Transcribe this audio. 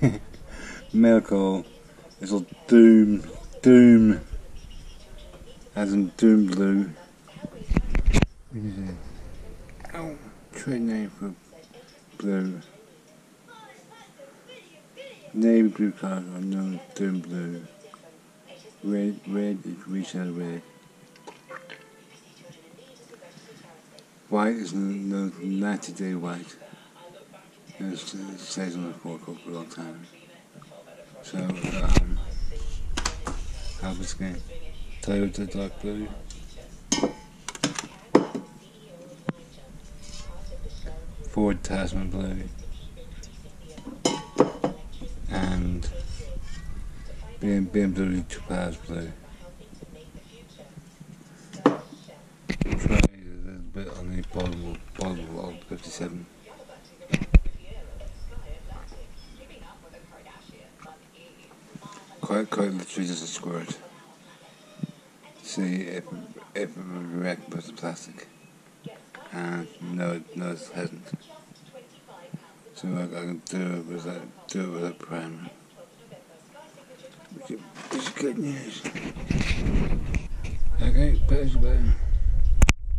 Miracle. It's all doom, as in doom blue. What is it? Oh, trade name for blue. Navy blue colours are known as doom blue. Red is reshadow red. White is known as 90-day white. It stays on the forecourt for a long time. So, Alpha Skin, Toyota dark blue, Ford Tasman blue, and BMW Topaz blue. Trade a little bit on the bottom of 57. Quite literally just a squirt. See if it would react with the plastic. And no, it hasn't. So I can do it with a primer. Which is good news. Okay, bye.